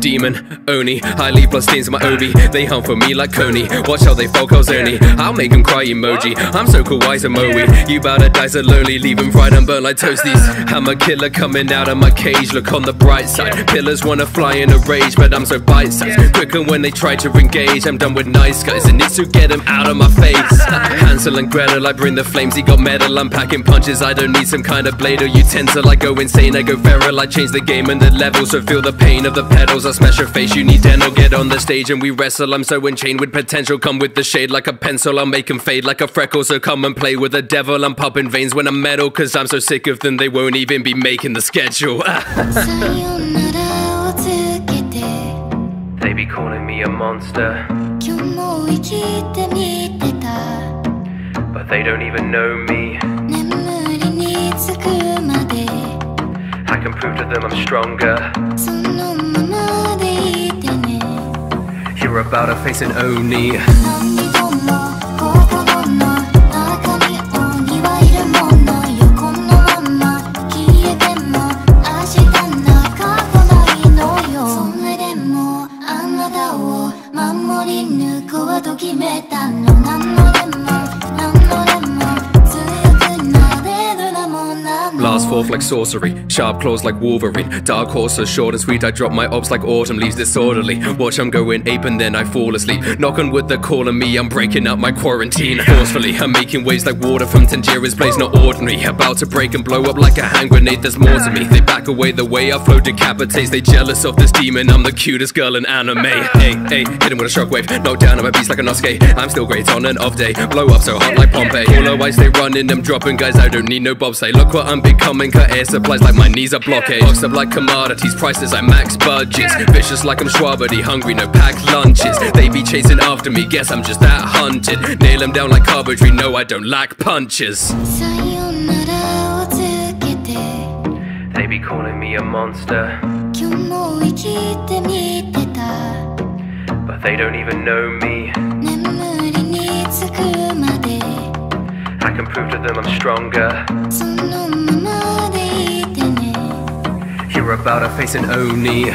Demon, Oni, I leave blood stains on my obi. They hunt for me like Coney. Watch how they fall, Oni. I'll make them cry emoji. I'm so cool, wise a Moe. You bout to die so lonely, leave them fried and burnt like toasties. I'm a killer coming out of my cage. Look on the bright side. Pillars wanna fly in a rage, but I'm so bite-sized. Quicker when they try to engage. I'm done with nice guys and need to get them out of my face. Hansel and Gretel, I bring the flames. He got metal, I'm packing punches. I don't need some kind of blade or utensil. I go insane, I go feral. I change the game and the level, so feel the pain of the pedals. I smash your face, you need dental. Get on the stage and we wrestle. I'm so enchained with potential. Come with the shade like a pencil. I'll make him fade like a freckle. So come and play with the devil. I'm popping veins when I'm metal, cause I'm so sick of them they won't even be making the schedule. They be calling me a monster, but they don't even know me. I can prove to them I'm stronger. You're about to face an Oni. Blast forth like sorcery, sharp claws like Wolverine. Dark horse so short and sweet, I drop my ops like autumn leaves disorderly. Watch I'm going ape and then I fall asleep. Knock on wood, they're calling me, I'm breaking up my quarantine. Forcefully, I'm making waves like water from Tanjira's blaze, not ordinary. About to break and blow up like a hand grenade, there's more to me. They back away the way I flow decapitates. They jealous of this demon, I'm the cutest girl in anime. Hey, hey, hit him with a shockwave, knock down on my beast like a Nosuke. I'm still great on an off day, blow up so hot like Pompeii. All I stay running, I'm dropping guys, I don't need no bobsleigh. Look what I'm becoming, cut air supplies like my knees are blockade. Boxed up like commodities, prices I max budgets. Vicious like I'm Schwabity, hungry, no packed lunches. They be chasing after me, guess I'm just that hunted. Nail them down like carpentry, no I don't lack punches. They be calling me a monster, but they don't even know me. I can prove to them I'm stronger. You're about to face an Oni.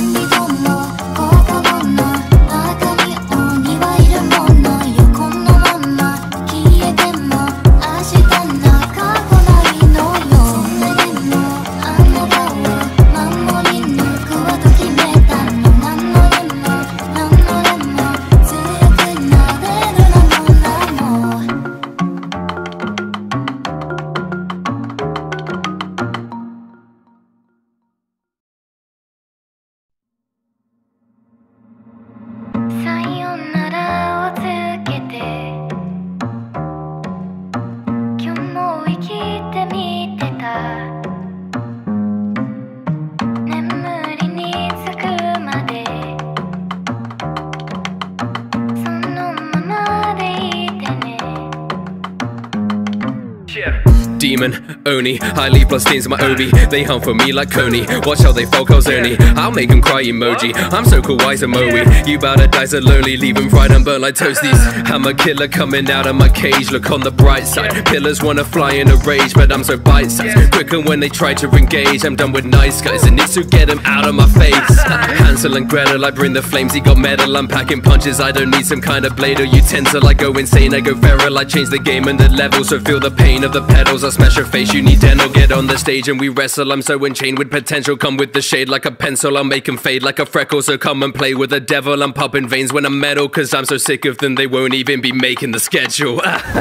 Demon, Oni, I leave blood stains on my obi. They hunt for me like Coney. Watch how they fall, Oni. I'll make them cry emoji. I'm so cool, wise a Moe. You bout to die so lonely, leave them fried and burnt like toasties. I'm a killer coming out of my cage. Look on the bright side. Pillars wanna fly in a rage, but I'm so bite-sized. Quicker when they try to engage. I'm done with nice guys and need to get them out of my face. Hansel and Gretel, I bring the flames. He got metal, I'm packing punches. I don't need some kind of blade or utensil. I go insane, I go feral. I change the game and the level, so feel the pain of the pedals. I smash your face, you need dental. Get on the stage and we wrestle. I'm so enchained with potential. Come with the shade like a pencil. I'll make him fade like a freckle. So come and play with the devil. I'm popping veins when I'm metal, cause I'm so sick of them they won't even be making the schedule.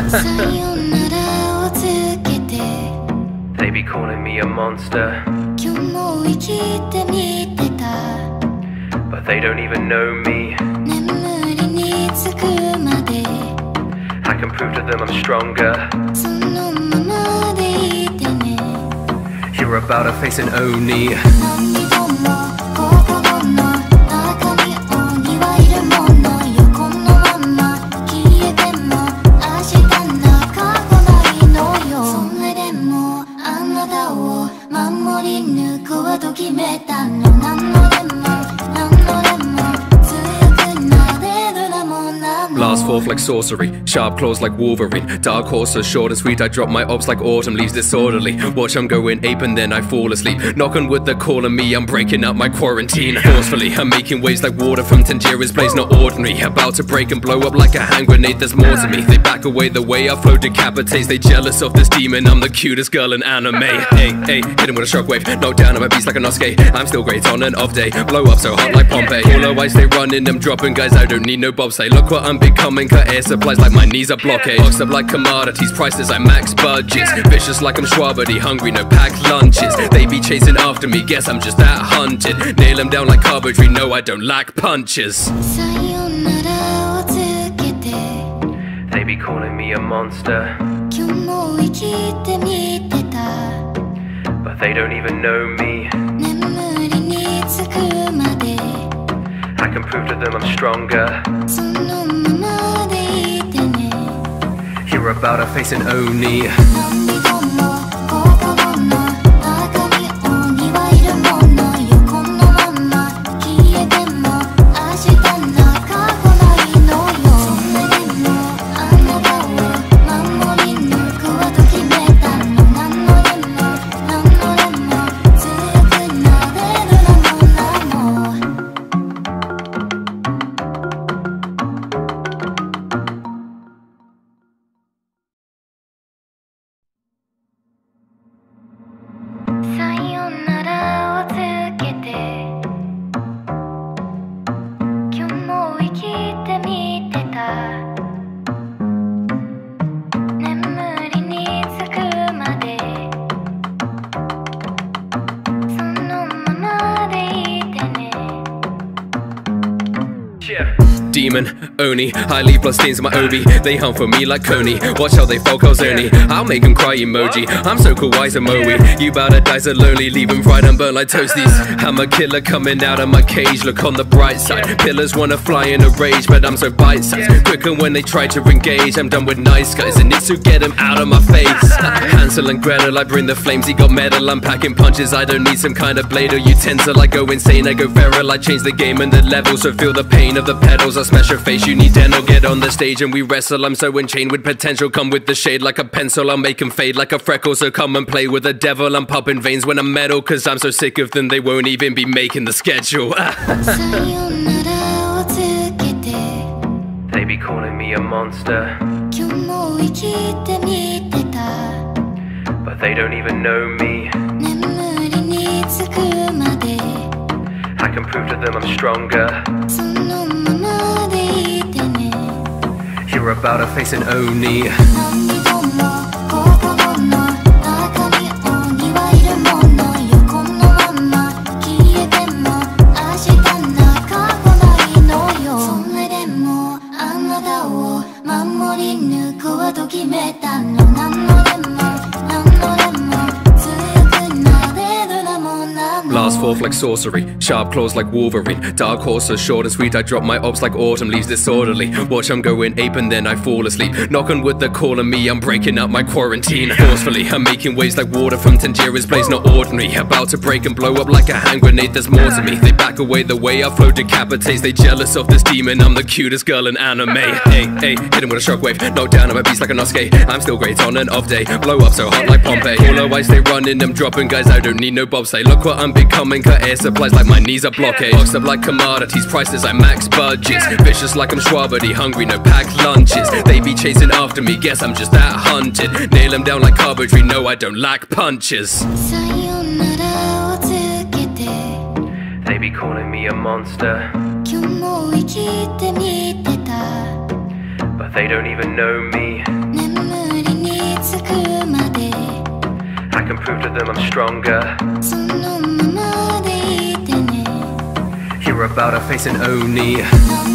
They be calling me a monster, but they don't even know me. I can prove to them I'm stronger. You're about to face an Oni. Blast forth like sorcery, sharp claws like Wolverine. Dark horse so short and sweet, I drop my ops like autumn leaves disorderly. Watch I'm going ape and then I fall asleep. Knock on wood, they're calling me, I'm breaking up my quarantine. Forcefully, I'm making waves like water from Tanjira's blaze, not ordinary. About to break and blow up like a hand grenade, there's more to me. They back away the way I flow decapitates. They jealous of this demon, I'm the cutest girl in anime. Hey, hey, hit him with a shockwave, knock down on my beast like a Nosuke. I'm still great on an off day, blow up so hot like Pompeii. All I stay running, I'm dropping guys, I don't need no bobsleigh. Look what I'm becoming, cut air supplies like my knees are blockade. Boxed up like commodities, prices I max budgets. Vicious like I'm Schwabity, hungry, no packed lunches. They be chasing after me, guess I'm just that hunted. Nail them down like carpentry, no I don't lack punches. They be calling me a monster, but they don't even know me. I can prove to them I'm stronger. You're about to face an Oni. Demon, Oni, I leave blood stains in my obi. They hunt for me like Coney. Watch how they fall calzone. I'll make them cry emoji. I'm so cool, wise Moe. You bout to die so lonely, leave them fried and burnt like toasties. I'm a killer coming out of my cage. Look on the bright side. Pillars wanna fly in a rage, but I'm so bite-sized. Quicker when they try to engage. I'm done with nice guys and it's to get them out of my face. Hansel and Gretel, I bring the flames. He got metal, I'm packing punches. I don't need some kind of blade or utensil. I go insane, I go feral. I change the game and the level, so feel the pain of the pedals. I smash your face, you need dental. Get on the stage and we wrestle. I'm so enchained with potential. Come with the shade like a pencil. I'll make them fade like a freckle. So come and play with the devil. I'm popping veins when I'm metal, cause I'm so sick of them they won't even be making the schedule. They be calling me a monster, but they don't even know me. I can prove to them I'm stronger. You're about to face an Oni. Blast forth like sorcery, sharp claws like Wolverine. Dark horse so short and sweet, I drop my ops like autumn leaves disorderly. Watch I'm going ape and then I fall asleep. Knock on wood, they're calling me, I'm breaking up my quarantine. Forcefully, I'm making waves like water from Tanjira's blaze, not ordinary. About to break and blow up like a hand grenade, there's more to me. They back away the way I flow decapitates. They jealous of this demon, I'm the cutest girl in anime. Hey, hey, hit him with a shockwave, knock down on my beast like a Nosuke. I'm still great on an off day, blow up so hot like Pompeii. All I stay running, I'm dropping guys, I don't need no bobsleigh. Look what I'm becoming, cut air supplies like my knees are blockade. Boxed up like commodities, prices I max budgets. Vicious like I'm Schwabity, hungry, no packed lunches. They be chasing after me, guess I'm just that hunted. Nail them down like carpentry, no I don't lack punches. They be calling me a monster, but they don't even know me. I can prove to them I'm stronger. You're about to face an Oni.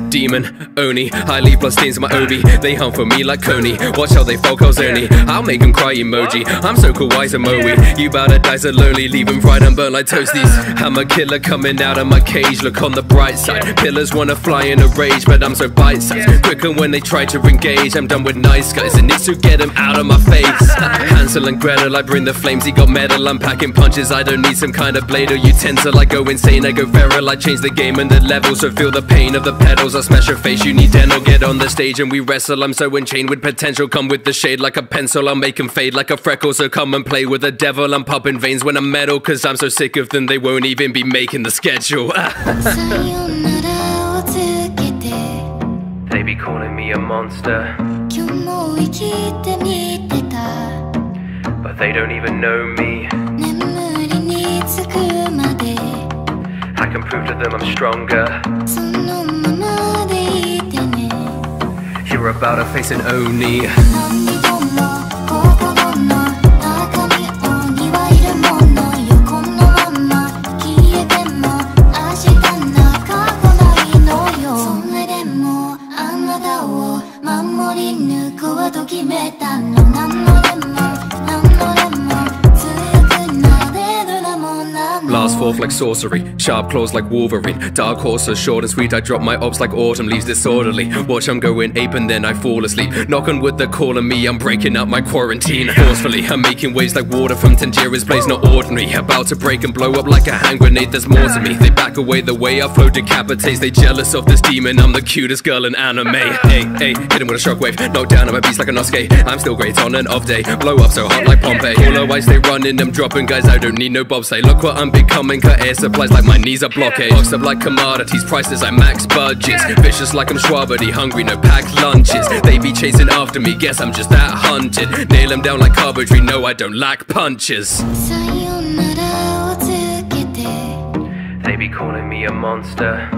Demon, Oni, I leave blood stains in my obi. They hunt for me like Coney. Watch how they fall, Ernie. I'll make them cry emoji. I'm so cool, wise Moe. You bout to die so lonely, leave them fried and burnt like toasties. I'm a killer coming out of my cage. Look on the bright side. Pillars wanna fly in a rage, but I'm so bite-sized. Quicker when they try to engage. I'm done with nice guys. It needs to get them out of my face. Hansel and Gretel, I bring the flames. He got metal. I'm packing punches. I don't need some kind of blade or utensil. I go insane, I go feral. I change the game and the levels, so feel the pain of the pedals. I smash your face, you need dental. Get on the stage and we wrestle. I'm so enchained with potential. Come with the shade like a pencil. I'll make them fade like a freckle. So come and play with the devil. I'm popping veins when I'm metal, cause I'm so sick of them they won't even be making the schedule. They be calling me a monster, but they don't even know me. I can prove to them I'm stronger. You're about to face an Oni. Blast forth like sorcery, sharp claws like Wolverine. Dark horse so short and sweet, I drop my ops like autumn leaves disorderly. Watch I'm going ape and then I fall asleep. Knock on wood, they're calling me, I'm breaking up my quarantine. Forcefully, I'm making waves like water from Tanjira's blaze, not ordinary. About to break and blow up like a hand grenade, there's more to me. They back away the way I flow decapitates. They jealous of this demon, I'm the cutest girl in anime. Hey, hey, hit him with a shockwave, knock down on my beast like a Nosuke. I'm still great on an off day, blow up so hot like Pompeii. All I stay running, I'm dropping guys, I don't need no bobsleigh. Look what I'm becoming, cut air supplies like my knees are blockade. Boxed up like commodities, prices I max budgets. Vicious like I'm Schwabity, hungry, no packed lunches. They be chasing after me, guess I'm just that hunted. Nail them down like carpentry, no I don't lack punches. They be calling me a monster,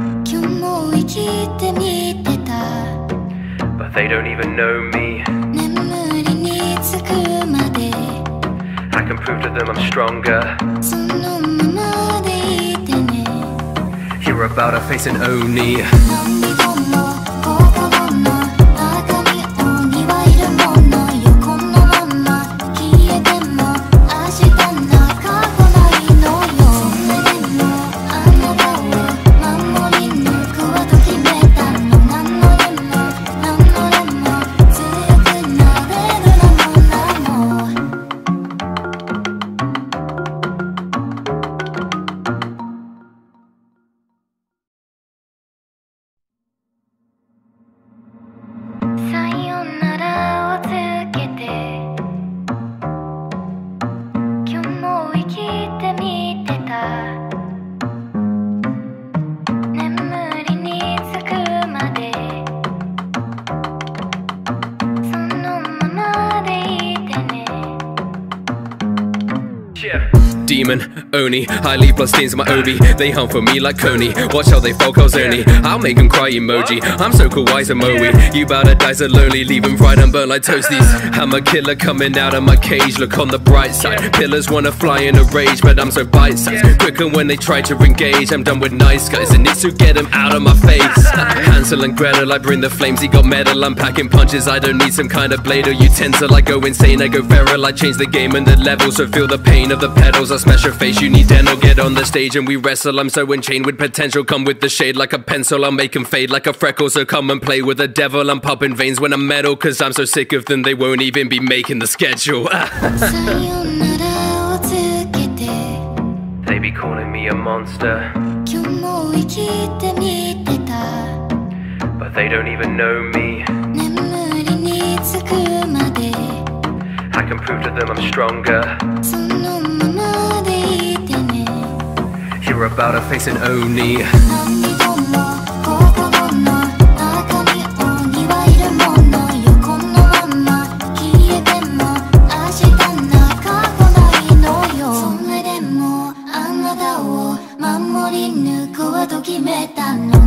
but they don't even know me. I can prove to them I'm stronger. You're about to face an Oni. Demon, Oni, I leave blood stains in my obi. They hunt for me like Coney. Watch how they fall, Ernie. I'll make them cry emoji. I'm so cool, wise Moe. You bout to die so lonely, leave them fried and burnt like toasties. I'm a killer coming out of my cage. Look on the bright side. Pillars wanna fly in a rage, but I'm so bite-sized. Quicker when they try to engage. I'm done with nice guys. It needs to get them out of my face. Hansel and Gretel, I bring the flames. He got metal. I'm packing punches. I don't need some kind of blade or utensil. I go insane, I go feral. I change the game and the levels, so feel the pain of the pedals. I smash your face, you need dental. Get on the stage and we wrestle. I'm so enchained with potential. Come with the shade like a pencil. I'll make them fade like a freckle. So come and play with the devil. I'm popping veins when I'm metal, cause I'm so sick of them they won't even be making the schedule. They be calling me a monster, but they don't even know me. I can prove to them I'm stronger. You're about to face an Oni.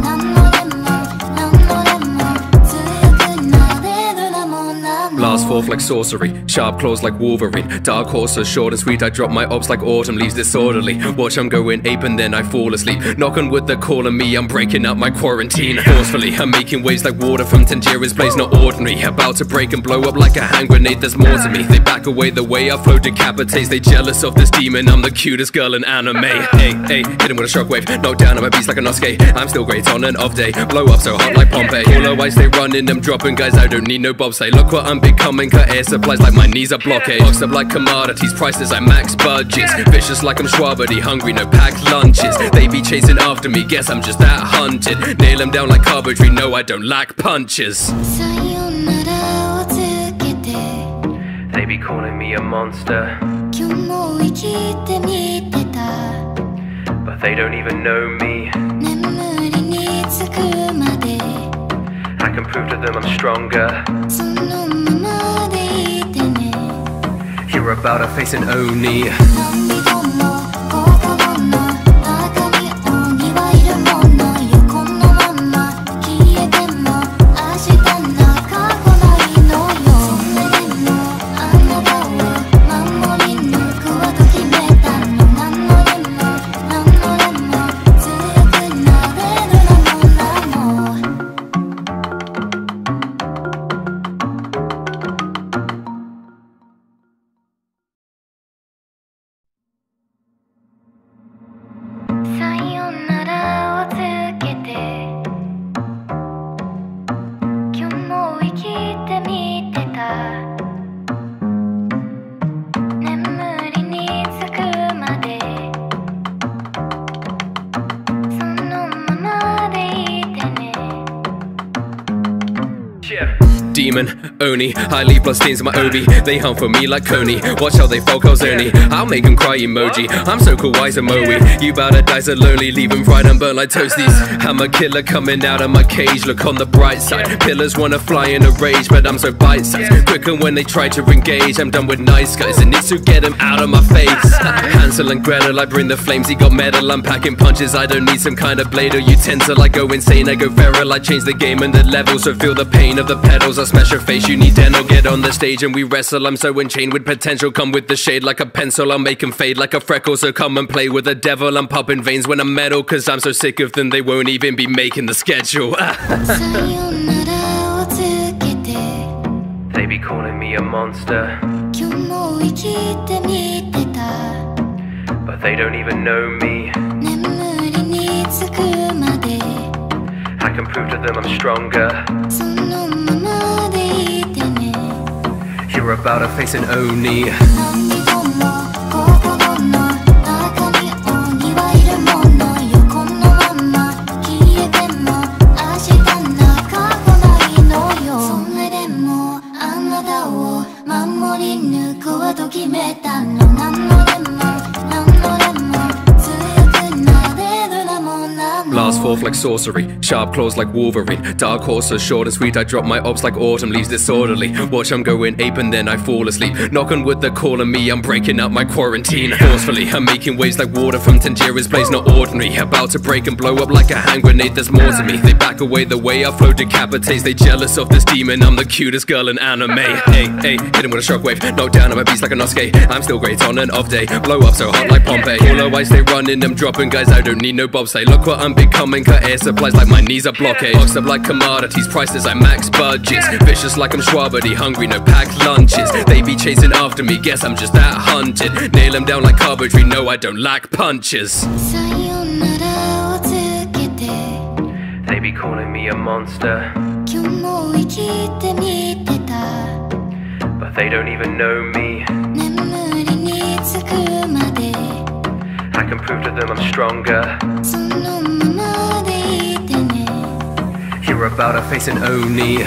Blast forth like sorcery, sharp claws like Wolverine. Dark horse so short and sweet, I drop my obs like autumn leaves disorderly. Watch I'm going ape and then I fall asleep. Knock on wood, they're calling me, I'm breaking up my quarantine. Forcefully, I'm making waves like water from Tangiera's blaze, not ordinary. About to break and blow up like a hand grenade, there's more to me. They back away the way I flow decapitates. They jealous of this demon, I'm the cutest girl in anime. Hey, hey, hit him with a shockwave, knock down on my beast like a Nosuke. I'm still great on an off day, blow up so hot like Pompeii. All I stay running, I'm dropping guys, I don't need no bobsleigh. Look what I'm becoming, cut air supplies like my knees are blockade. Boxed up like commodities, prices I max budgets. Vicious like I'm Schwabity, hungry, no packed lunches. They be chasing after me, guess I'm just that hunted. Nail them down like carpentry, no I don't lack punches. They be calling me a monster, but they don't even know me. I can prove to them I'm stronger. You're about to face an Oni. Demon, Oni, I leave bloodstains in my obi. They hunt for me like Coney. Watch how they fall Calzone. I'll make them cry emoji. I'm so kawaii Samoe. You bout to die so lonely, leave them fried and burnt like toasties. I'm a killer coming out of my cage. Look on the bright side. Pillars wanna fly in a rage, but I'm so bite-sized. Quicker when they try to engage. I'm done with nice guys and need to get them out of my face. Hansel and Gretel, I bring the flames. He got metal, I'm packing punches. I don't need some kind of blade or utensil. I go insane, I go feral. I change the game and the levels, so feel the pain of the pedals. I smash your face, you need dental. Get on the stage and we wrestle. I'm so enchained with potential. Come with the shade like a pencil. I'll make them fade like a freckle. So come and play with the devil. I'm popping veins when I'm metal, cause I'm so sick of them they won't even be making the schedule. They be calling me a monster, but they don't even know me. I can prove to them I'm stronger. You're about to face an Oni. Blast forth like sorcery, sharp claws like Wolverine. Dark horse so short and sweet, I drop my obs like autumn leaves disorderly. Watch I'm going ape and then I fall asleep. Knock on wood, they're calling me, I'm breaking up my quarantine. Forcefully, I'm making waves like water from Tangiera's blaze, not ordinary. About to break and blow up like a hand grenade, there's more to me. They back away the way I flow decapitates. They jealous of this demon, I'm the cutest girl in anime. Hey, hey, hit him with a shockwave, knock down on my beast like a Nosuke. I'm still great on an off day, blow up so hot like Pompeii. All I stay running, I'm dropping guys, I don't need no bobsleigh. Look what I'm becoming, cut air supplies like my knees are blockade. Boxed up like commodities, prices I max budgets. Vicious like I'm Schwabity, hungry, no packed lunches. They be chasing after me, guess I'm just that hunted. Nail them down like carpentry, no I don't lack punches. They be calling me a monster, but they don't even know me. I can prove to them I'm stronger. You're about to face an Oni.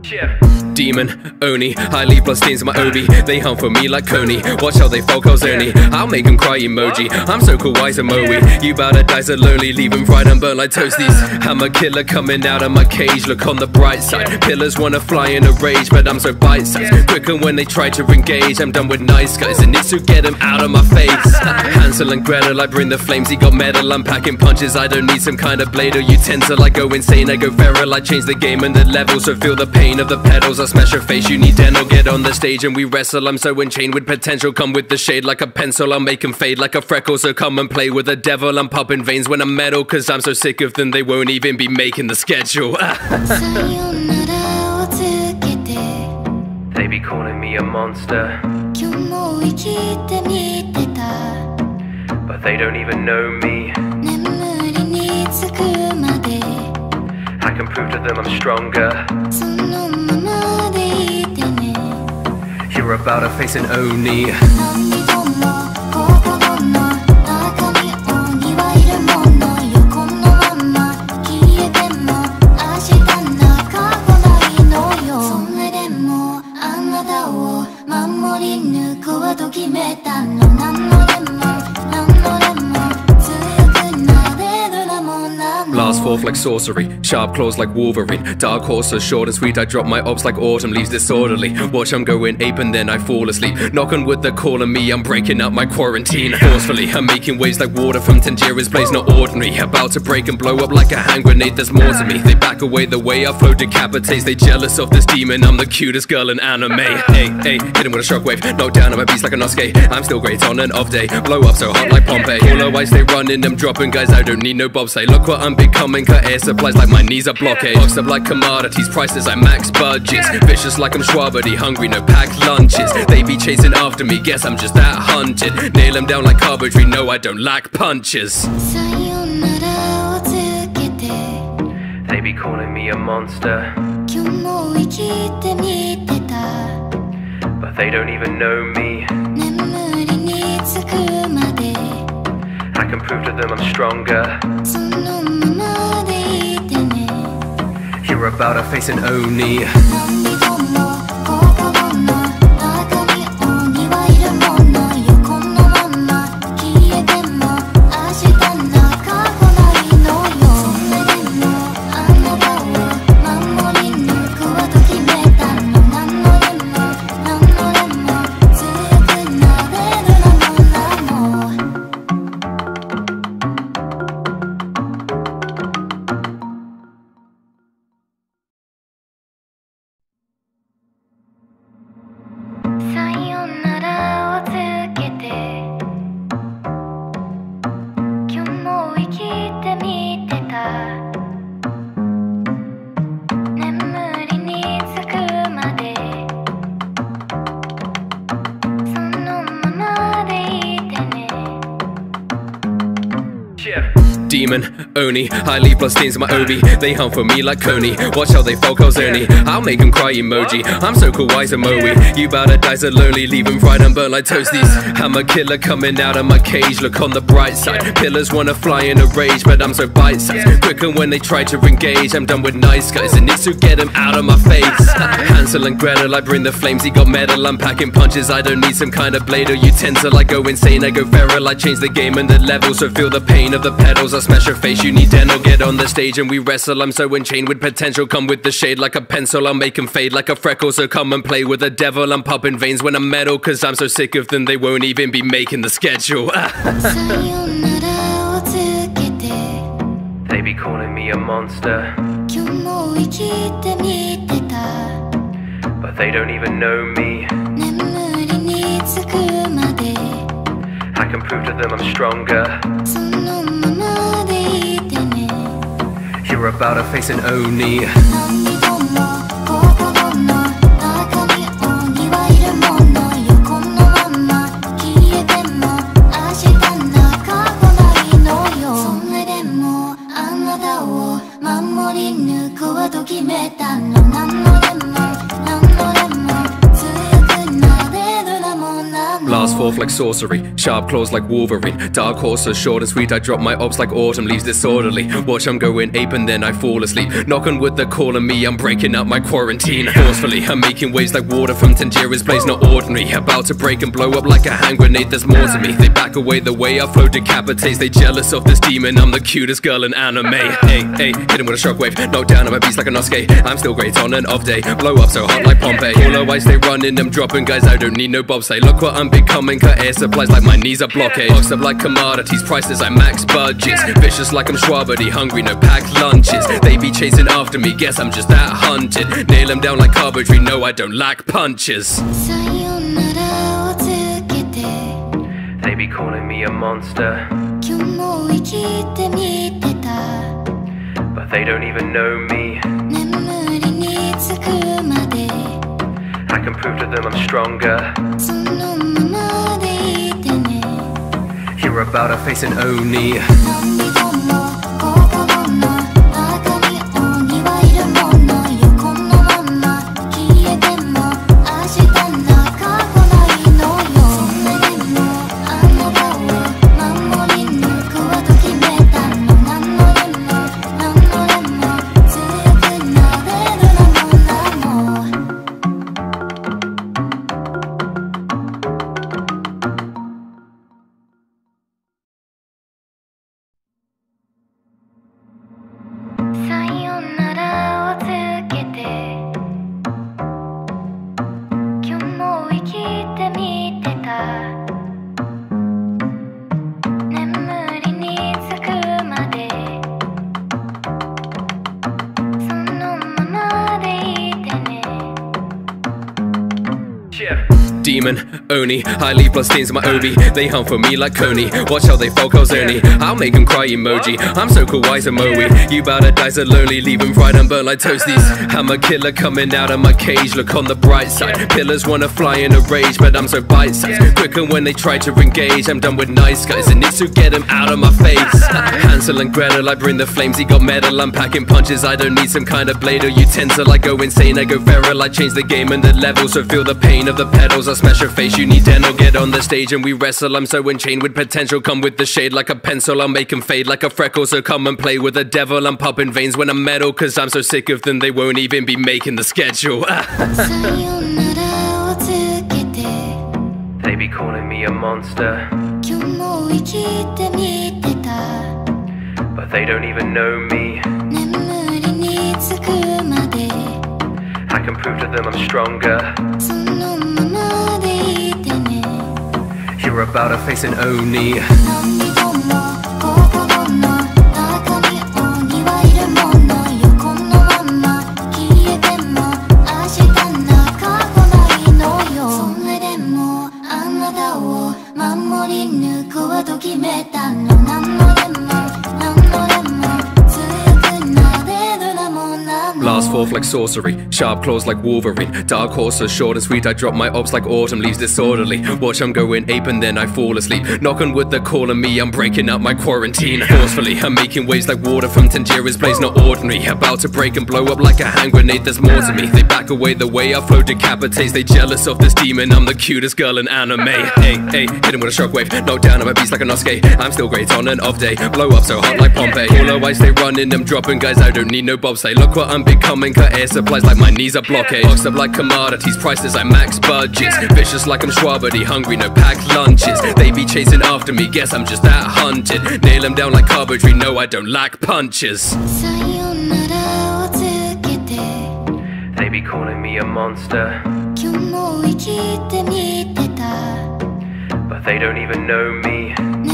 Demon, Oni, I leave blood stains in my obi. They hunt for me like Coney. Watch how they fall Calzone. I'll make them cry emoji. I'm so cool, wise and Moe. You bow to die so lonely, leave them fried and burnt like toasties. I'm a killer coming out of my cage. Look on the bright side. Pillars wanna fly in a rage, but I'm so bite-sized. Quicker when they try to engage. I'm done with nice guys and NEZUKO get them out of my face. Hansel and Gretel, I bring the flames. He got metal, I'm packing punches. I don't need some kind of blade or utensil. I go insane, I go feral. I change the game and the level, so feel the pain of the pedals. I smash your face, you need dental. Get on the stage and we wrestle. I'm so enchained with potential. Come with the shade like a pencil. I'll make them fade like a freckle. So come and play with the devil. I'm popping veins when I'm metal, cause I'm so sick of them they won't even be making the schedule. They be calling me a monster, but they don't even know me. I can prove to them I'm stronger. You're about to face an Oni. Blast forth like sorcery, sharp claws like Wolverine. Dark horse so short and sweet, I drop my ops like autumn leaves disorderly. Watch I'm going ape and then I fall asleep. Knock on wood, they're calling me, I'm breaking up my quarantine. Forcefully, I'm making waves like water from Tanjira's blaze, not ordinary. About to break and blow up like a hand grenade, there's more to me. They back away the way I flow decapitates. They jealous of this demon, I'm the cutest girl in anime. Hey, hey, hit him with a shockwave, knock down on my beast like a Nosuke. I'm still great on an off day, blow up so hot like Pompeii. All I stay running, I'm dropping guys, I don't need no bobsleigh. Look what I'm becoming, cut air supplies like my knees are blockade. Boxed up like commodities, prices I max budgets. Vicious like I'm Schwabity, hungry, no packed lunches. They be chasing after me, guess I'm just that hunted. Nail them down like carpentry, no I don't lack punches. They be calling me a monster, but they don't even know me. I can prove to them I'm stronger. You're about to face an Oni. Demon, Oni, I leave blood stains in my obi. They hunt for me like Coney. Watch how they fall Calzone. I'll make them cry emoji. I'm so cool, wise and Moe. You bow to die so lonely, leave them fried and burnt like toasties. I'm a killer coming out of my cage. Look on the bright side. Pillars wanna fly in a rage, but I'm so bite-sized. Quicker when they try to engage. I'm done with nice guys and NEZUKO get them out of my face. Hansel and Gretel, I bring the flames. He got metal, I'm packing punches. I don't need some kind of blade or utensil. I go insane, I go feral. I change the game and the level, so feel the pain of the pedals. I smash your face, you need dental. Get on the stage and we wrestle. I'm so enchained with potential. Come with the shade like a pencil. I'll make them fade like a freckle. So come and play with the devil. I'm popping veins when I'm metal, cause I'm so sick of them they won't even be making the schedule. They be calling me a monster, but they don't even know me. I can prove to them I'm stronger. You're about to face an Oni. Blast forth like sorcery, sharp claws like Wolverine. Dark horse so short and sweet, I drop my ops like autumn leaves disorderly. Watch I'm going ape and then I fall asleep. Knock on wood, they're calling me, I'm breaking out my quarantine. Forcefully, I'm making waves like water from Tanjira's blaze, not ordinary. About to break and blow up like a hand grenade, there's more to me. They back away the way I flow decapitates. They jealous of this demon, I'm the cutest girl in anime. Hey, hey, hit him with a shockwave, knock down on my beast like a Nosuke. I'm still great on an off day, blow up so hot like Pompeii. All I stay running, I'm dropping guys, I don't need no bobsleigh. Look what I'm becoming, cut air supplies like my knees are blockade. Boxed up like commodities, prices I max budgets. Vicious like I'm Schwabity, hungry, no packed lunches. They be chasing after me, guess I'm just that hunted. Nail them down like carpentry, no I don't lack punches. They be calling me a monster, but they don't even know me. I can prove to them I'm stronger. You're about to face an Oni. Demon, Oni, I leave blood stains in my obi. They hunt for me like Coney. Watch how they fall Calzone. I'll make them cry emoji. I'm so cool, wise Moe. You bout to die so lonely, leave them fried and burnt like toasties. I'm a killer coming out of my cage. Look on the bright side. Pillars wanna fly in a rage, but I'm so bite-sized. Quicker when they try to engage. I'm done with nice guys and needs to get them out of my face. Hansel and Gretel, I bring the flames. He got metal, I'm packing punches. I don't need some kind of blade or utensil. I go insane, I go feral. I change the game and the level, so feel the pain of the pedals. I smash your face, you need dental. Get on the stage and we wrestle. I'm so enchained with potential. Come with the shade like a pencil. I'll make them fade like a freckle. So come and play with the devil. I'm popping veins when I'm metal, cause I'm so sick of them they won't even be making the schedule. They be calling me a monster, but they don't even know me. I can prove to them I'm stronger. You're about to face an Oni. Blast forth like sorcery, sharp claws like Wolverine. Dark horse so short and sweet, I drop my ops like autumn leaves disorderly. Watch I'm going ape and then I fall asleep. Knock on wood, they're calling me, I'm breaking out my quarantine. Forcefully, I'm making waves like water from Tanjira's blaze, not ordinary. About to break and blow up like a hand grenade, there's more to me. They back away the way I flow decapitates. They jealous of this demon, I'm the cutest girl in anime. Hey, hey, hit him with a shockwave, knock down on my beast like a Nosuke. I'm still great on an off day, blow up so hot like Pompeii. All I stay running, I'm dropping guys, I don't need no bobsleigh. Look what I'm becoming, cut air supplies like my knees are blockade. Boxed up like commodities, prices I max budgets. Vicious like I'm Schwabity, hungry, no packed lunches. They be chasing after me, guess I'm just that hunted. Nail them down like carpentry, no I don't lack punches. They be calling me a monster, but they don't even know me.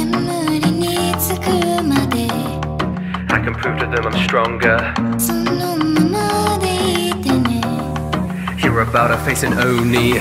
I can prove to them I'm stronger. You're about to face an Oni.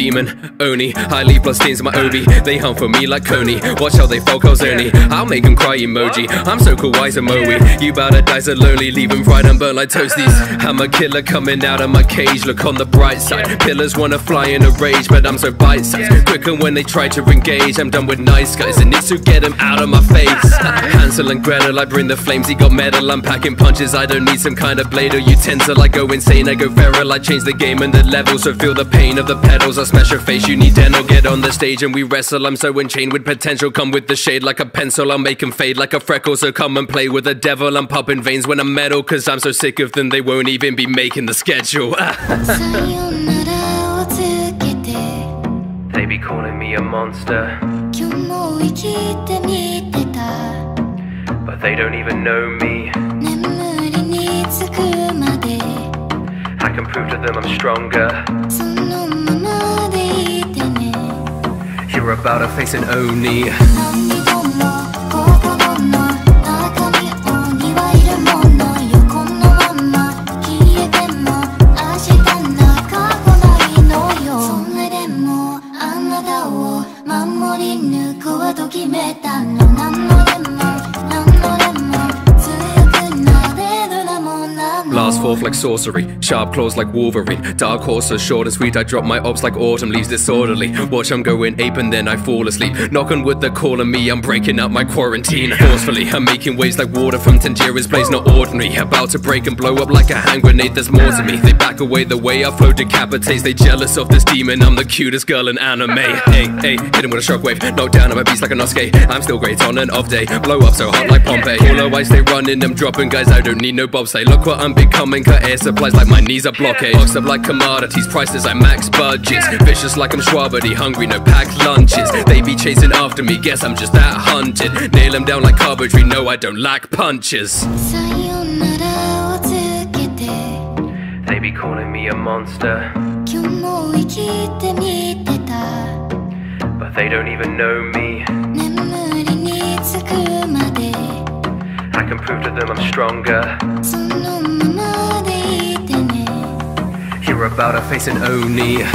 Demon, Oni, I leave blood stains in my obi. They hunt for me like Coney. Watch how they fall, Calzone. I'll make them cry emoji. I'm so cool, wise and Moe. You bout to die so lonely, leave them fried and burnt like toasties. I'm a killer coming out of my cage. Look on the bright side. Pillars wanna fly in a rage, but I'm so bite-sized. Quicker when they try to engage. I'm done with nice guys, and it's to get them out of my face. Hansel and Gretel, I bring the flames. He got metal, I'm packing punches. I don't need some kind of blade or utensil. I go insane, I go feral. I change the game and the levels, so feel the pain of the pedals. I smash your face, you need dental. Get on the stage and we wrestle. I'm so enchained with potential. Come with the shade like a pencil. I'll make them fade like a freckle. So come and play with the devil. I'm popping veins when I'm metal, cause I'm so sick of them they won't even be making the schedule. They be calling me a monster, but they don't even know me. I can prove to them I'm stronger. You're about to face an Oni. Blast forth like sorcery, sharp claws like Wolverine. Dark horse so short and sweet, I drop my ops like autumn leaves disorderly. Watch I'm going ape and then I fall asleep. Knock on wood, they're calling me, I'm breaking up my quarantine. Forcefully, I'm making waves like water from Tanjira's blaze, not ordinary. About to break and blow up like a hand grenade, there's more to me. They back away the way I flow decapitates. They jealous of this demon, I'm the cutest girl in anime. Hey, hey, hit him with a shockwave, knock down on my beast like a Nosuke. I'm still great on an off day, blow up so hot like Pompeii. All the white stay running, I'm dropping guys, I don't need no bobsleigh. Look what I'm becoming, cut air supplies like my knees are blockade. Boxed up like commodities, prices I max budgets. Vicious like I'm Schwabity, hungry, no packed lunches. They be chasing after me, guess I'm just that hunted. Nail them down like carpentry, no I don't lack punches. They be calling me a monster, but they don't even know me. I can prove to them I'm stronger. You're about to face an Oni.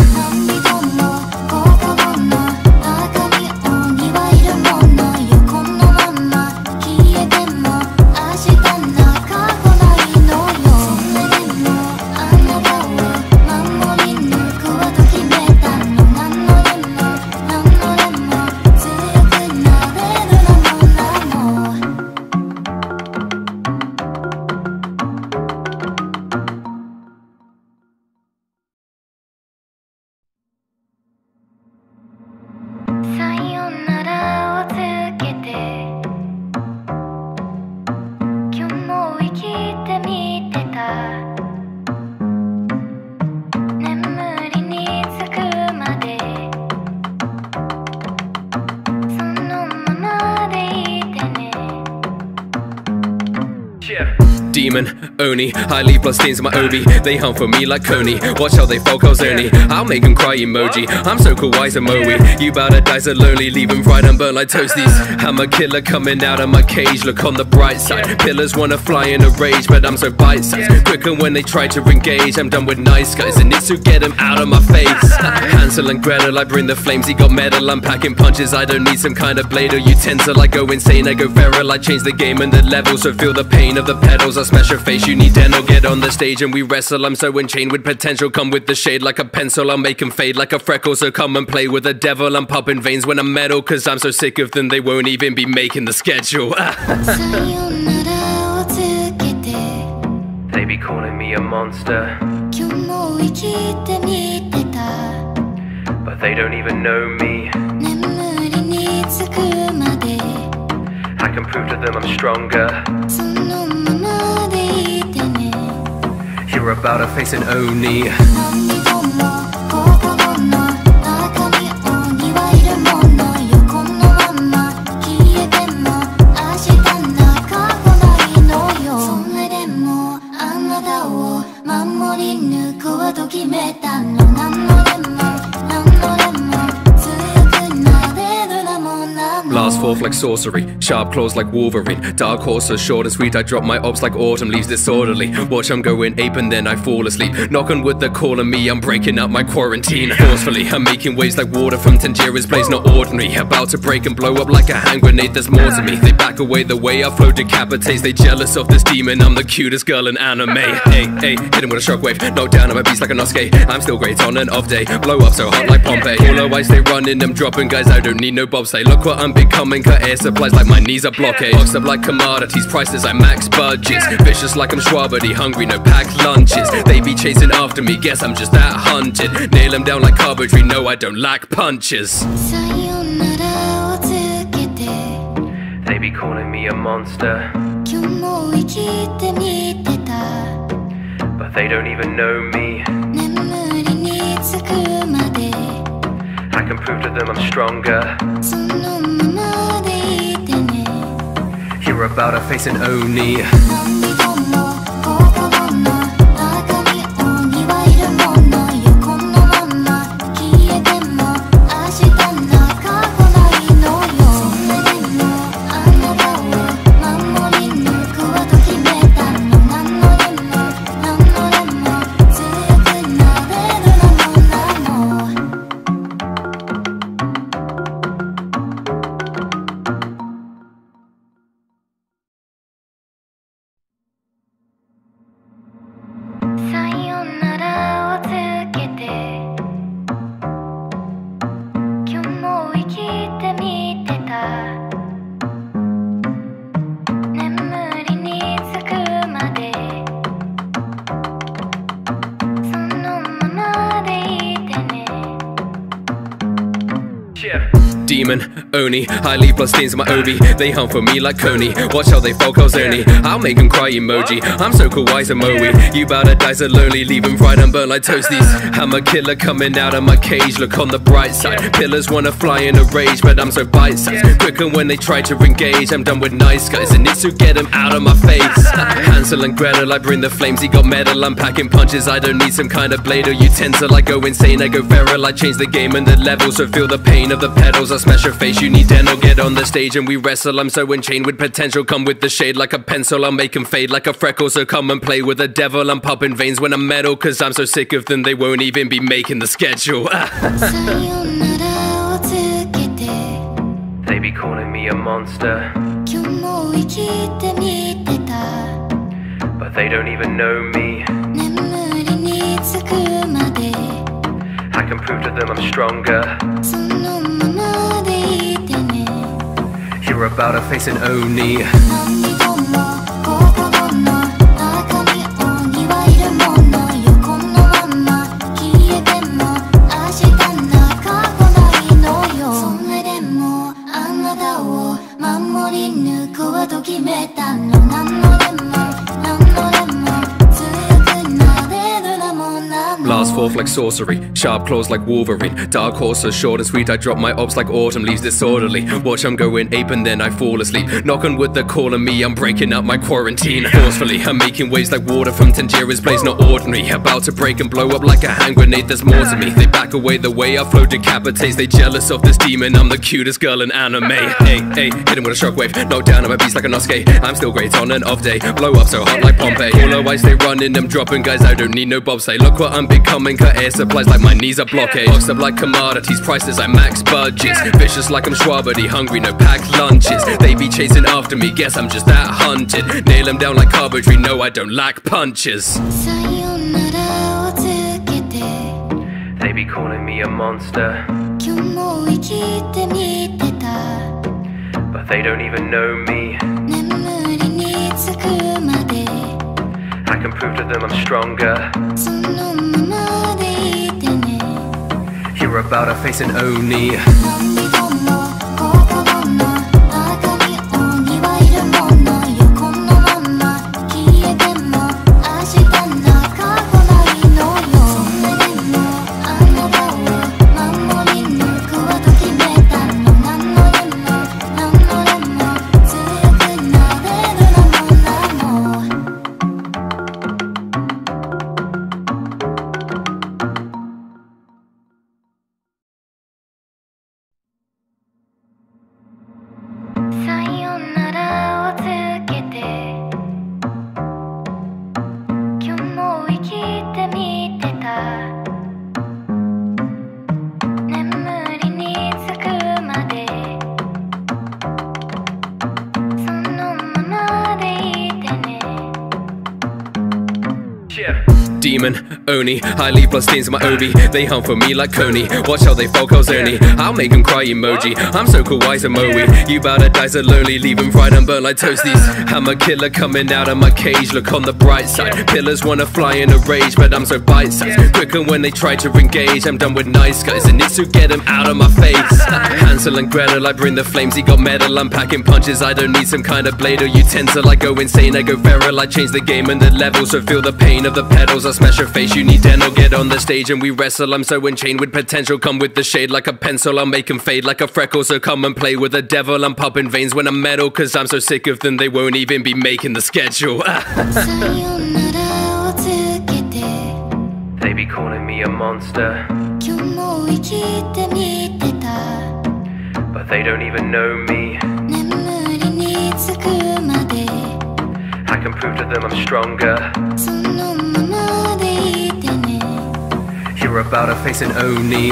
Demon, Oni, I leave blood stains in my obi. They hunt for me like Coney. Watch how they fall, Calzone. I'll make them cry emoji. I'm so cool, wise and Moe. You bout to die so lonely, leave them fried and burnt like toasties. I'm a killer coming out of my cage. Look on the bright side. Pillars wanna fly in a rage, but I'm so bite-sized. Quicker when they try to engage. I'm done with nice guys, and it's to get them out of my face. Hansel and Gretel, I bring the flames. He got metal, I'm packing punches. I don't need some kind of blade or utensil. I go insane, I go feral. I change the game and the levels, so feel the pain of the pedals. I smash your face, you need dental. Get on the stage and we wrestle. I'm so enchained with potential. Come with the shade like a pencil. I'll make them fade like a freckle. So come and play with the devil. I'm popping veins when I'm metal, cause I'm so sick of them they won't even be making the schedule. They be calling me a monster, but they don't even know me. I can prove to them I'm stronger. You're about to face an Oni. Blast Blast forth like sorcery, sharp claws like Wolverine. Dark horse so short and sweet, I drop my ops like autumn leaves disorderly. Watch I'm going ape and then I fall asleep. Knock on wood, they're calling me, I'm breaking up my quarantine. Forcefully, I'm making waves like water from Tanjira's blaze, not ordinary. About to break and blow up like a hand grenade, there's more to me. They back away the way I flow decapitates. They jealous of this demon, I'm the cutest girl in anime. Hey, hey, hit him with a shockwave, knock down on my beast like a Nosuke. I'm still great on an off day, blow up so hot like Pompeii. All I stay running, I'm dropping guys, I don't need no bobsleigh. Look what I'm becoming, cut air supplies like my knees are blockade. Boxed up like commodities, prices I max budgets. Vicious like I'm Schwabity, hungry, no packed lunches. They be chasing after me, guess I'm just that hunted. Nail them down like carpentry, no I don't lack punches. They be calling me a monster, but they don't even know me. I can prove to them I'm stronger. You're about to face an Oni. Demon, Oni, I leave blood stains in my obi. They hunt for me like Coney. Watch how they fall Calzone. I'll make them cry emoji. I'm so cool, wise and Moe. You bout to die so lonely, leave them fried and burnt like toasties. I'm a killer coming out of my cage. Look on the bright side. Pillars wanna fly in a rage, but I'm so bite-sized. Quicker when they try to engage. I'm done with nice guys and need to get them out of my face. Hansel and Gretel, I bring the flames. He got metal, I'm packing punches. I don't need some kind of blade or utensil. I go insane, I go feral. I change the game and the level, so feel the pain of the pedals. I smash your face, you need dental. Get on the stage and we wrestle. I'm so enchained with potential. Come with the shade like a pencil. I'll make them fade like a freckle. So come and play with the devil. I'm popping veins when I'm metal, cause I'm so sick of them they won't even be making the schedule. They be calling me a monster, but they don't even know me. I can prove to them I'm stronger. You're about to face an Oni. Blast forth like sorcery, sharp claws like Wolverine. Dark horse so short and sweet, I drop my ops like autumn leaves disorderly. Watch I'm going ape and then I fall asleep. Knock on wood, they're calling me, I'm breaking up my quarantine. Forcefully, I'm making waves like water from Tanjira's blaze, not ordinary. About to break and blow up like a hand grenade, there's more to me. They back away the way I flow decapitates. They jealous of this demon, I'm the cutest girl in anime. Hey, hey, hit him with a shockwave, knock down on my beast like a Nosuke. I'm still great on an off day, blow up so hot like Pompeii. All I stay running, I'm dropping guys, I don't need no bobsleigh. Look what I'm becoming, cut air supplies like my knees are blockade. Boxed up like commodities, prices I max budgets. Vicious like I'm Schwabity, hungry, no packed lunches. They be chasing after me, guess I'm just that hunted. Nail them down like carpentry, no I don't lack punches. They be calling me a monster, but they don't even know me. I can prove to them I'm stronger. You're about to face an Oni. Demon, Oni, I leave blood stains in my obi. They hunt for me like Coney. Watch how they fall, Oni. I'll make them cry emoji. I'm so cool, wise a Moe. You bout to die so lonely, leave them fried and burnt like toasties. I'm a killer coming out of my cage. Look on the bright side. Pillars wanna fly in a rage, but I'm so bite-sized. Quicker when they try to engage. I'm done with nice guys and it's to get them out of my face. Hansel and Gretel, I bring the flames. He got metal, I'm packing punches. I don't need some kind of blade or utensil. I go insane, I go feral. I change the game and the levels, so feel the pain of the pedals. I smash your face, you need dental. Get on the stage and we wrestle. I'm so enchained with potential. Come with the shade like a pencil. I'll make them fade like a freckle. So come and play with the devil. I'm popping veins when I'm metal, cause I'm so sick of them they won't even be making the schedule. They be calling me a monster, but they don't even know me. I can prove to them I'm stronger. You're about to face an Oni.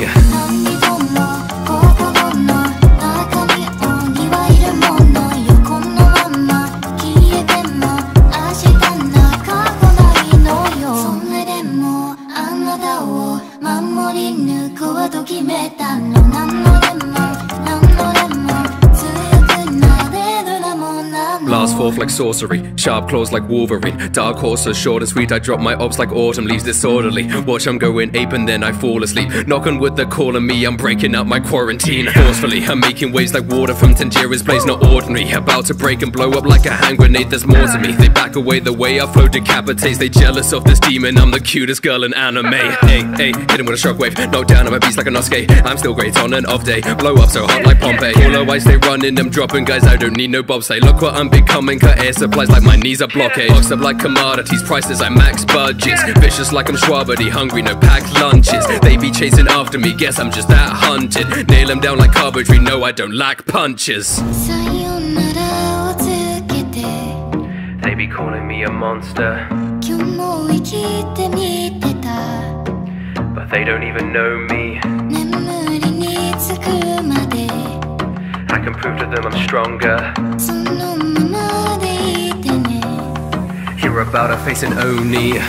Blast forth like sorcery, sharp claws like Wolverine. Dark horse so short and sweet, I drop my ops like autumn leaves disorderly. Watch I'm going ape and then I fall asleep. Knock on wood, they're calling me, I'm breaking out my quarantine. Forcefully, I'm making waves like water from Tanjira's blaze, not ordinary. About to break and blow up like a hand grenade, there's more to me. They back away the way I flow decapitates. They jealous of this demon, I'm the cutest girl in anime. Hey, hey, hit him with a shockwave, knock down on my beast like a Nosuke. I'm still great on an off day, blow up so hot like Pompeii. All I stay running, I'm dropping guys, I don't need no bobsleigh. Look what I'm becoming, cut air supplies like my knees are blockade. Boxed up like commodities, prices I max budgets. Vicious like I'm Schwabity, hungry, no packed lunches. They be chasing after me, guess I'm just that hunted. Nail them down like carpentry, no I don't lack punches. They be calling me a monster, but they don't even know me. I can prove to them I'm stronger. You're about to face an Oni.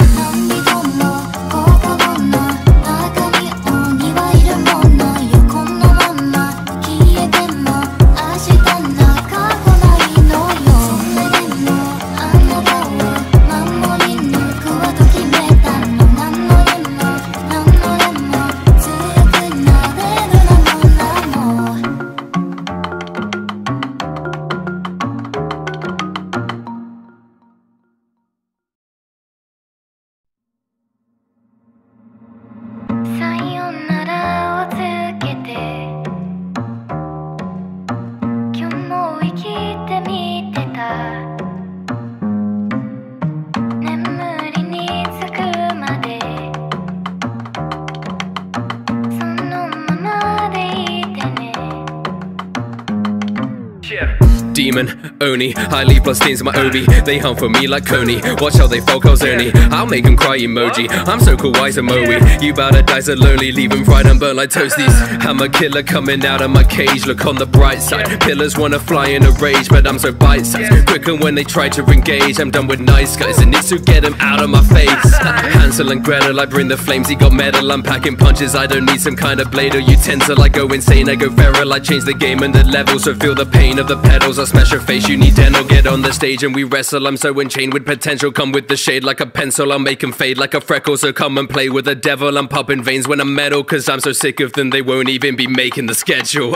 Demon, Oni, I leave blood stains in my obi. They hunt for me like Coney. Watch how they fall, Oni. I'll make them cry emoji. I'm so cool, wise a Moe. You bout to die so lonely, leave them fried and burnt like toasties. I'm a killer coming out of my cage. Look on the bright side. Pillars wanna fly in a rage, but I'm so bite-sized. Quicker when they try to engage. I'm done with nice guys and it's to get them out of my face. Hansel and Gretel, I bring the flames. He got metal, I'm packing punches. I don't need some kind of blade or utensil. I go insane, I go feral. I change the game and the levels, so feel the pain of the pedals. I smash your face, you need dental. Get on the stage and we wrestle. I'm so enchained with potential. Come with the shade like a pencil. I'll make them fade like a freckle. So come and play with the devil. I'm popping veins when I'm metal, cause I'm so sick of them they won't even be making the schedule.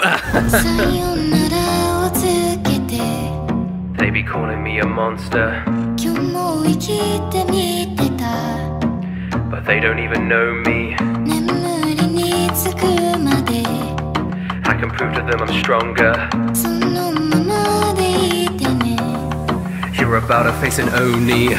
They be calling me a monster, but they don't even know me. I can prove to them I'm stronger. You're about to face an Oni.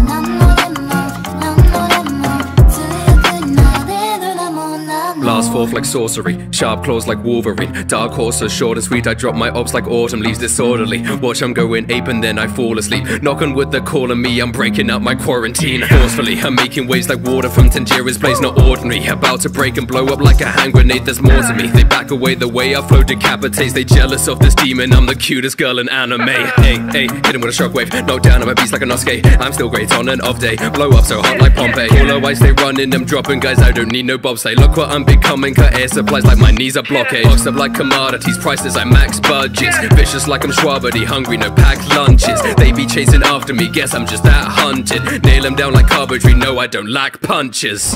Blast forth like like sorcery, sharp claws like Wolverine. Dark horse so short and sweet, I drop my ops like autumn leaves disorderly. Watch I'm going ape and then I fall asleep. Knock on wood, they're calling me, I'm breaking up my quarantine. Forcefully, I'm making waves like water from Tanjira's blaze, not ordinary. About to break and blow up like a hand grenade, there's more to me. They back away the way I flow decapitates. They jealous of this demon, I'm the cutest girl in anime. Hey, hey, hit him with a shockwave, knock down, I'm a beast like a Nosuke. I'm still great on an off day, blow up so hot like Pompeii. All I stay running, I'm dropping guys, I don't need no bobsleigh. Look what I'm becoming, cut air supplies like my knees are blockade. Boxed up like commodities, prices I max budgets. Vicious like I'm Schwabity, hungry, no packed lunches. They be chasing after me, guess I'm just that hunted. Nail them down like carpentry, no I don't lack punches.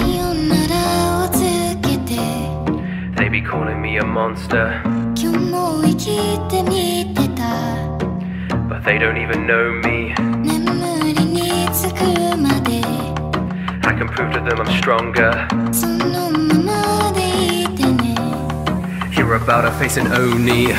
They be calling me a monster, but they don't even know me. I can prove to them I'm stronger. You're about to face an Oni.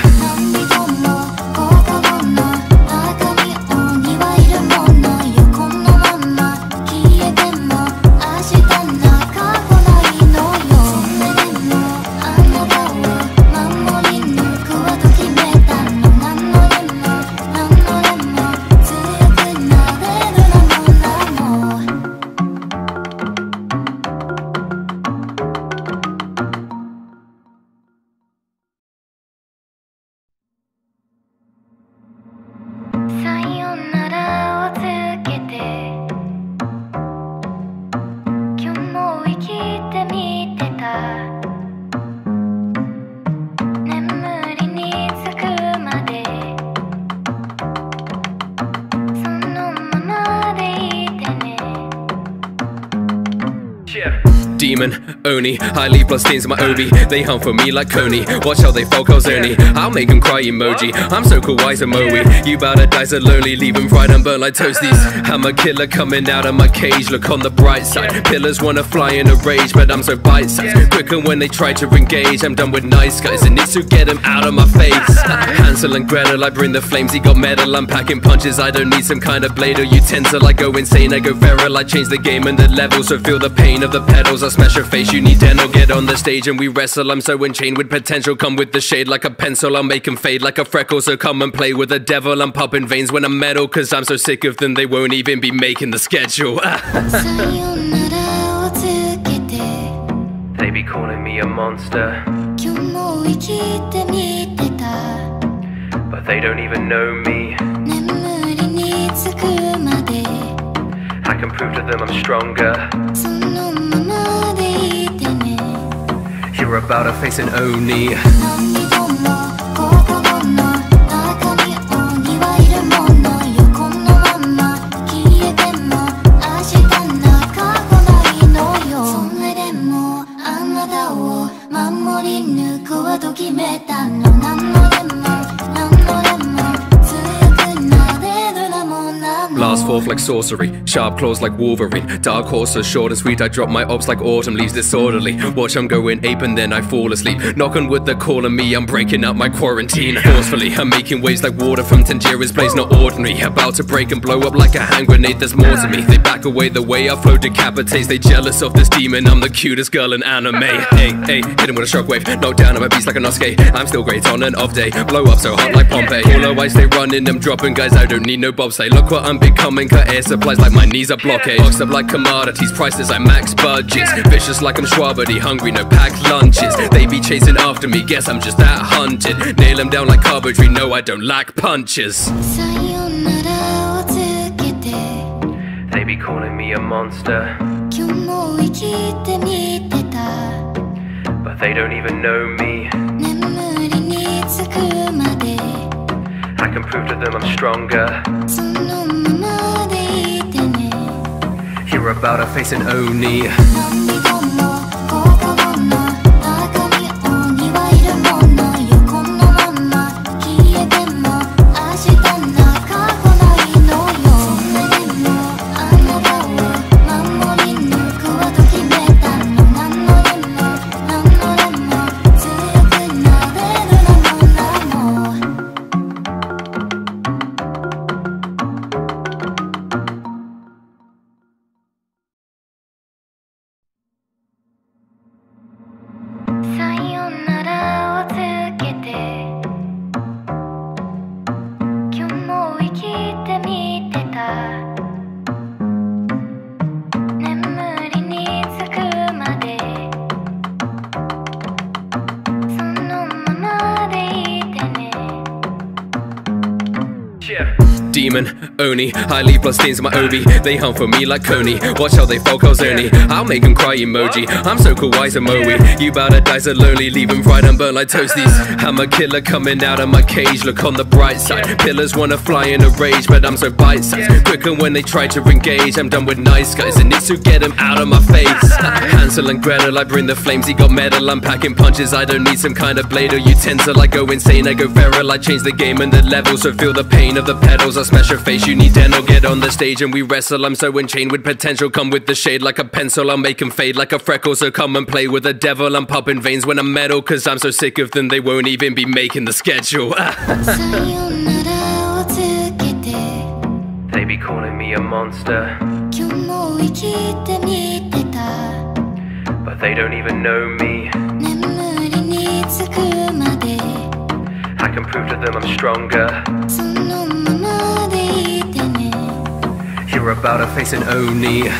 Demon, Oni, I leave blood stains in my obi. They hunt for me like Coney. Watch how they fall calzone. I'll make them cry emoji. I'm so cool, wise Moe. You bout to die so lonely, leave them fried and burnt like toasties. I'm a killer coming out of my cage. Look on the bright side. Pillars wanna fly in a rage, but I'm so bite-sized. Quicker when they try to engage. I'm done with nice guys and it's to get them out of my face. Hansel and Gretel, I bring the flames. He got metal, I'm packing punches. I don't need some kind of blade or utensil. I go insane, I go feral. I change the game and the level, so feel the pain of the pedals. I smash your face, you need dental. Get on the stage and we wrestle. I'm so enchained with potential. Come with the shade like a pencil. I'll make them fade like a freckle. So come and play with the devil. I'm popping veins when I'm metal, cause I'm so sick of them they won't even be making the schedule. They be calling me a monster, but they don't even know me. I can prove to them I'm stronger. You're about to face an Oni. Blast forth like sorcery, sharp claws like Wolverine. Dark horse so short and sweet, I drop my ops like autumn leaves disorderly. Watch I'm going ape and then I fall asleep. Knock on wood, they're calling me, I'm breaking up my quarantine. Forcefully, I'm making waves like water from Tanjira's blaze, not ordinary. About to break and blow up like a hand grenade, there's more to me. They back away the way I flow decapitates. They jealous of this demon, I'm the cutest girl in anime. Hey, hey, hit him with a shockwave, knock down, I'm a beast like a Nosuke. I'm still great on an off day, blow up so hot like Pompeii. All I stay running, I'm dropping guys, I don't need no bobsleigh. Look what I'm becoming, cut air supplies like my knees are blockade. Boxed up like commodities, prices I max budgets. Vicious like I'm Schwabity, hungry, no packed lunches. They be chasing after me, guess I'm just that hunted. Nail them down like carpentry, no I don't lack punches. They be calling me a monster, but they don't even know me. I can prove to them I'm stronger. You're about to face an Oni. Demon, Oni, I leave bloodstains in my obi. They hunt for me like Coney. Watch how they fall Oni. I'll make them cry emoji. I'm so cool, wise Moe. You bout to die so lonely, leave them fried and burnt like toasties. I'm a killer coming out of my cage. Look on the bright side. Pillars wanna fly in a rage, but I'm so bite-sized. Quicker when they try to engage. I'm done with nice guys and need to get them out of my face. Hansel and Gretel, I bring the flames. He got metal, I'm packing punches. I don't need some kind of blade or utensil. I go insane, I go feral. I change the game and the levels, so feel the pain of the pedals. I smash your face, you need dental. Get on the stage and we wrestle. I'm so enchained with potential. Come with the shade like a pencil. I'll make them fade like a freckle. So come and play with the devil. I'm popping veins when I'm metal, cause I'm so sick of them they won't even be making the schedule. They be calling me a monster, but they don't even know me. I can prove to them I'm stronger. You're about to face an Oni.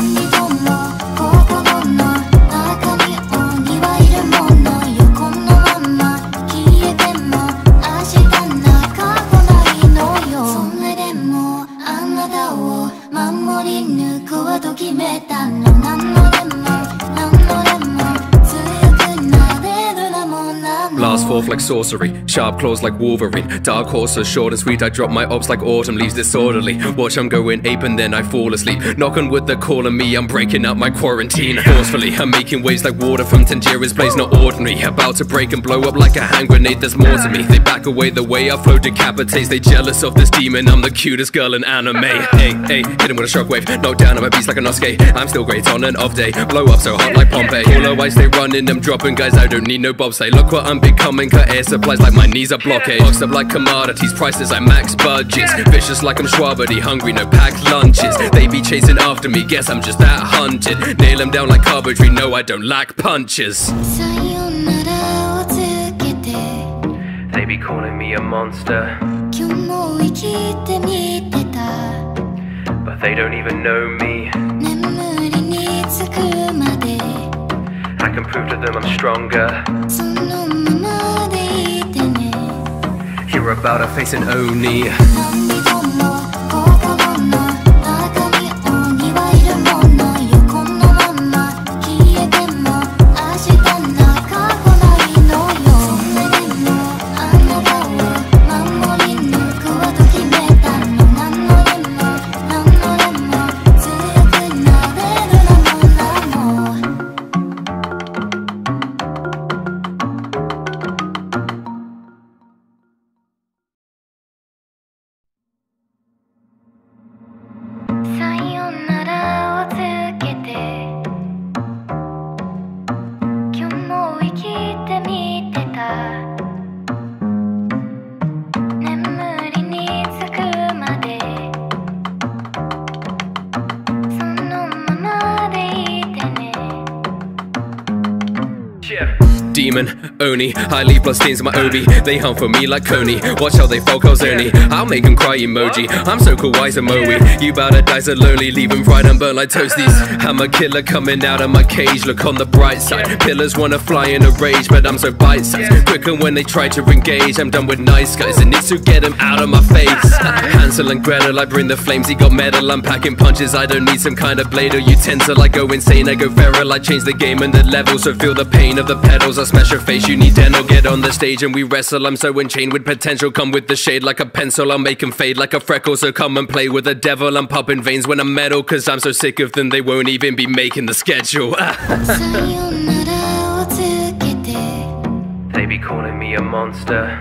Blast forth like sorcery, sharp claws like Wolverine. Dark horse so short and sweet, I drop my ops like autumn leaves disorderly. Watch I'm going ape and then I fall asleep. Knock on wood, they're calling me, I'm breaking up my quarantine. Forcefully, I'm making waves like water from Tanjira's blaze, not ordinary. About to break and blow up like a hand grenade, there's more to me. They back away the way I flow decapitates. They jealous of this demon, I'm the cutest girl in anime. Hey, hey, hit him with a shockwave, knock down on my beast like a Nosuke. I'm still great on an off day, blow up so hot like Pompeii. All I stay running, I'm dropping guys, I don't need no bobsleigh. Look what I'm becoming, cut air supplies like my knees are blockade. Boxed up like commodities, prices I max budgets. Vicious like I'm Schwabity, hungry, no packed lunches. They be chasing after me, guess I'm just that hunted. Nail them down like carpentry, no I don't lack punches. They be calling me a monster, but they don't even know me. I can prove to them I'm stronger. You're about to face an Oni. Demon, Oni, I leave bloodstains in my obi. They hunt for me like Coney. Watch how they fall Oni. I'll make them cry emoji. I'm so cool, wise Moe. You bout to die so lonely, leave them fried and burnt like toasties. I'm a killer coming out of my cage. Look on the bright side. Pillars wanna fly in a rage, but I'm so bite-sized. Quicker when they try to engage. I'm done with nice guys and need to get them out of my face. Hansel and Gretel, I bring the flames. He got metal, I'm packing punches. I don't need some kind of blade or utensil. I go insane, I go feral. I change the game and the levels, so feel the pain of the pedals. I smash your face, you need dental. Get on the stage and we wrestle. I'm so enchained with potential. Come with the shade like a pencil. I'll make them fade like a freckle. So come and play with the devil. I'm popping veins when I'm metal, cause I'm so sick of them they won't even be making the schedule. They be calling me a monster,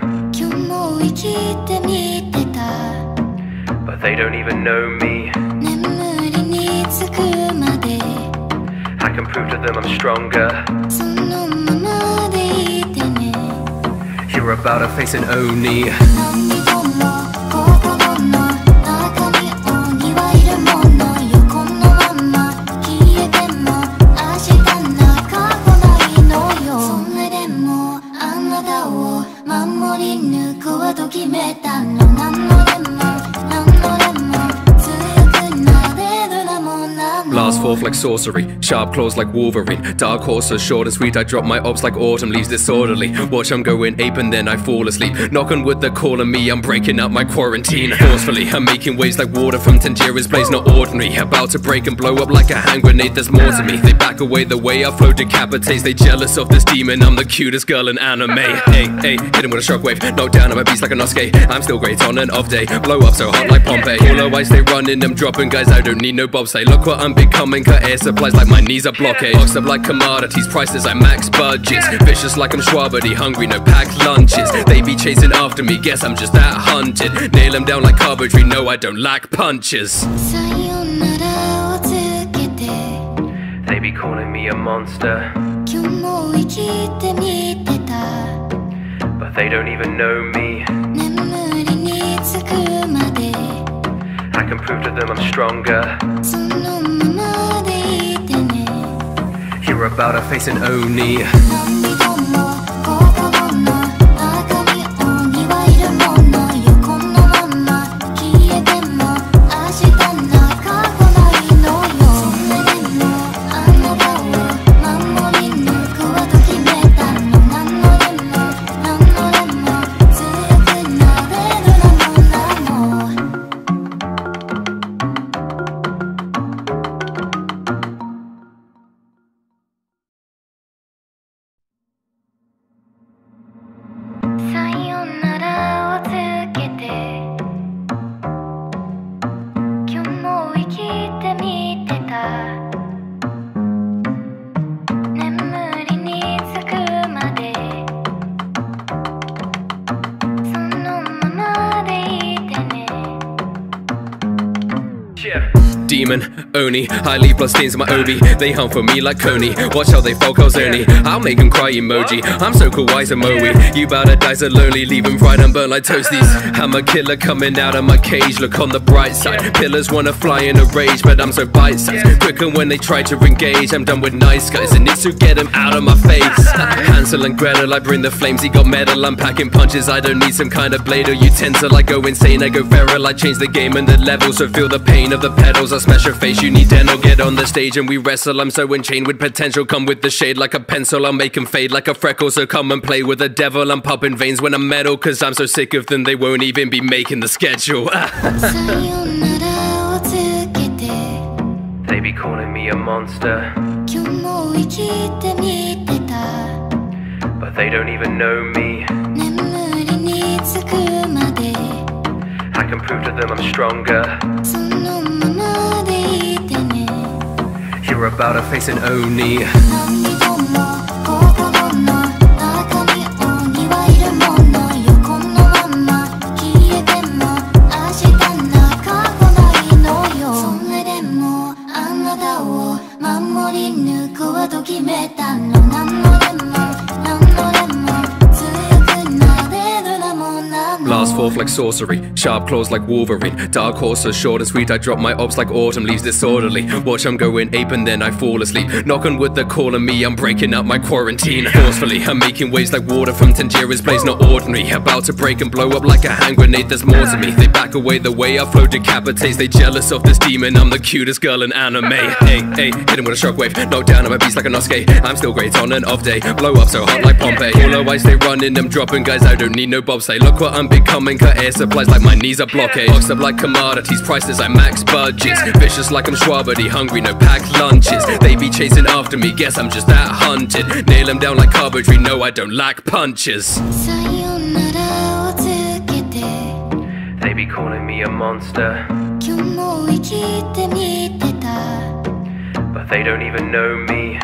but they don't even know me. I can prove to them I'm stronger. You're about to face an Oni. Blast Blast forth like sorcery, sharp claws like Wolverine. Dark horse so short and sweet, I drop my ops like autumn leaves disorderly. Watch I'm going ape and then I fall asleep. Knock on wood, they're calling me, I'm breaking up my quarantine. Forcefully, I'm making waves like water from Tangiera's blaze, not ordinary. About to break and blow up like a hand grenade, there's more to me. They back away the way I flow decapitates. They jealous of this demon, I'm the cutest girl in anime. Hey, hey, hit him with a shockwave, knock down on my beast like a Nosuke. I'm still great on an off day, blow up so hot like Pompeii. All I stay running, I'm dropping guys, I don't need no bobsleigh. Look what I'm becoming, cut air supplies like my knees are blockade. Boxed up like commodities, prices I max budgets. Vicious like I'm Schwabity, hungry, no packed lunches. They be chasing after me, guess I'm just that hunted. Nail them down like carpentry, no I don't lack punches. They be calling me a monster, but they don't even know me. I can prove to them I'm stronger. You're about to face an Oni. Demon, Oni, I leave blood stains in my obi. They hunt for me like Coney. Watch how they fall Calzone. I'll make them cry emoji. I'm so kawaii Samoe. You bout to die so lonely, leave them fried and burnt like toasties. I'm a killer coming out of my cage. Look on the bright side. Pillars wanna fly in a rage, but I'm so bite-sized. Quicker when they try to engage. I'm done with nice guys and need to get them out of my face. Hansel and Gretel, I bring the flames. He got metal, I'm packing punches. I don't need some kind of blade or utensil. I go insane, I go feral. I change the game and the levels, so feel the pain of the pedals. I smash your face, you need dental. Get on the stage and we wrestle. I'm so enchained with potential. Come with the shade like a pencil. I'll make him fade like a freckle. So come and play with the devil. I'm popping veins when I'm metal, cause I'm so sick of them they won't even be making the schedule. They be calling me a monster, but they don't even know me. I can prove to them I'm stronger. You're about to face an Oni. Blast forth like sorcery, sharp claws like Wolverine. Dark horse so short and sweet, I drop my ops like autumn leaves disorderly. Watch I'm going ape and then I fall asleep. Knock on wood, they're calling me, I'm breaking up my quarantine. Forcefully, I'm making waves like water from Tangiera's blaze, not ordinary. About to break and blow up like a hand grenade, there's more to me. They back away the way I flow decapitates. They jealous of this demon, I'm the cutest girl in anime. Hey, hey, hit him with a shockwave, knock down on my beast like a Nosuke. I'm still great on an off day, blow up so hot like Pompeii. All I stay running, I'm dropping guys, I don't need no bobsleigh. Look what I'm becoming, cut air supplies like my knees are blockade. Boxed up like commodities, prices I max budgets. Vicious like I'm Schwabity, hungry, no packed lunches. They be chasing after me, guess I'm just that hunted. Nail them down like carpentry, no I don't lack punches. They be calling me a monster, but they don't even know me.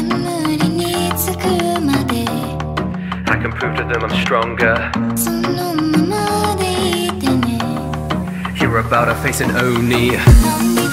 I can prove to them I'm stronger. You're about to face an Oni.